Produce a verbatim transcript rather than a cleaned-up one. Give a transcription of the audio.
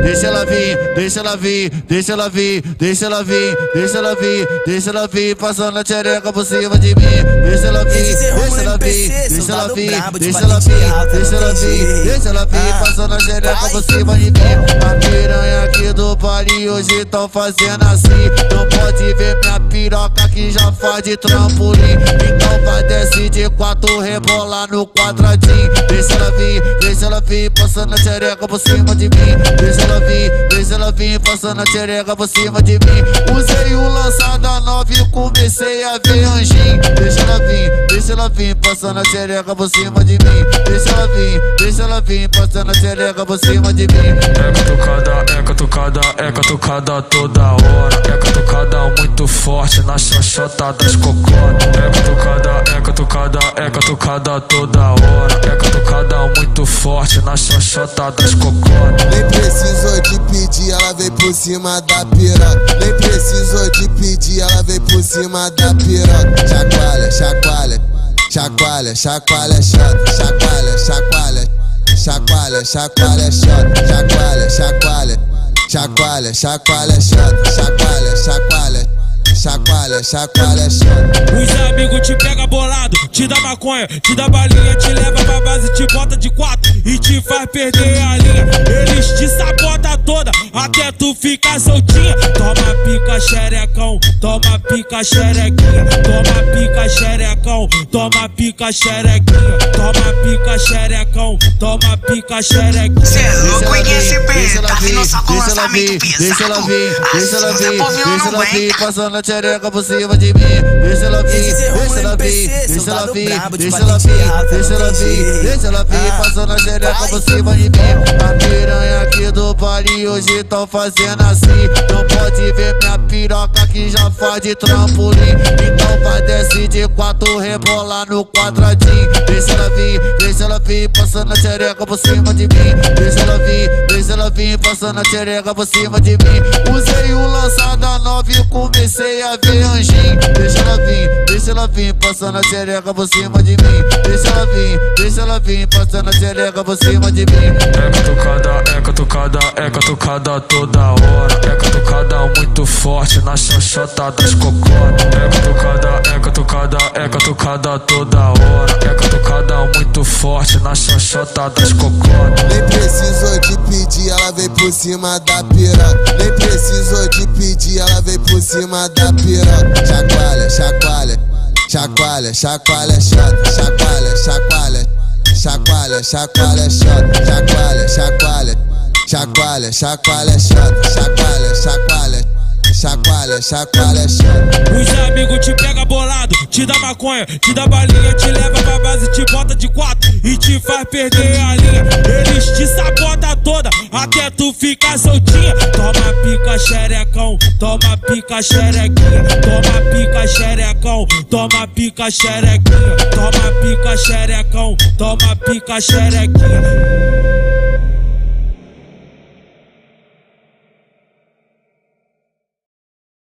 deixa ela vir, deixa ela vir, deixa ela vir, deixa ela vir, deixa ela vir, deixa ela vir, passando a xereca por cima de mim. Deixa ela vir, deixa ela vir, deixa ela vir, deixa ela vir, deixa ela vir, deixa ela vir, passando a xereca por cima de mim. A piranha aqui do baile hoje tão fazendo assim. Não pode ver minha piroca que já faz de trampolim. Então vai descer de quatro, rebolar no quadradinho. Deixa ela vir, deixa ela vir, passando a xereca por cima de mim. Deixa ela vir, deixa ela vir, passando a xereca por cima de mim. Usei o lançada nove e comecei a ver anjinho. Deixa ela vir, deixa ela vir, passando a xereca por cima de mim. Deixa ela vir, deixa ela vir, passando a xereca por cima de mim. É catucada, é catucada, é catucada toda hora. É catucada muito forte na xoxota das cocotas. É catucada, é catucada, é catucada toda hora. É catucada muito forte na xoxota das cocotas. Nem precisou de pedir, ela veio por cima da piroca. Nem precisou de pedir, ela veio por cima da piroca. Chacoalha, chacoalha, chacoalha, chacoalha, chota. Chacoalha, chacoalha, chacoalha, chacoalha, chota. Chacoalha, chacoalha, chacoalha, chacoalha, chota. Chacoalha, chacoalha, chacoalha, chacoalha, chota. Os amigos te pega bolado, te dá maconha, te dá balinha, te leva pra base, te bota de quatro e te faz perder a linha. Eles te sabotam toda, até tu ficar soltinha. Toma pica xerecão, toma pica xerequinha. Toma pica xerecão, toma pica xerequinha. Toma pica xerecão, toma pica xerequinha. Cê é louco em S P, tá vindo só com deixa ela lançamento vir, deixa ela pesado. vir, deixa ela Assim, Zé vir, Povinho deixa não ela vir, aguenta. passando a xereca por cima de mim. Deixa ela vir, deixa ela vir, deixa ela vir, deixa ela vir, deixa ela vir, deixa ela vir, passando a xereca por cima de mim. A piranha aqui do baile hoje tão fazendo assim. Não pode ver minha piroca que já faz de trampolim. Então vai descer de quatro, rebolar no quadradinho. Deixa ela vir, deixa ela vir, passando a xereca por cima de mim. Deixa ela vir, deixa ela vir, passando a xereca por cima de mim. Usei o lançada nove e comecei a ver anjinho. Deixa ela vir, deixa ela vir, passando a xereca por cima de mim. Deixa ela vir, deixa ela vir, passando a xereca por cima de mim. É catucada, é catucada, é catucada toda hora. É catucada muito forte na xoxota das cocotas. É catucada, é catucada, é catucada toda hora. É catucada muito forte na xoxota das cocotas. Nem precisou de pedir, ela veio por cima da piroca. Nem precisou de pedir, ela veio por cima da piroca. Chacoalha, chacoalha, chacoalha, chacoalha, chota. Chacoalha, chacoalha, chacoalha, chacoalha, chota. Chacoalha, chacoalha, chacoalha, chacoalha, chota. Chacoalha, chacoalha, chacoalha, chacoalha, chota. Os amigos te pega bolado, te dá maconha, te dá balinha, te leva pra base, te bota de quatro e te faz perder a linha. Eles te sabotam toda, até tu ficar soltinha. Toma pica xerecão, toma pica xerequinha. Toma pica xerecão, toma pica xerequinha. Toma pica xerecão, toma pica xerequinha.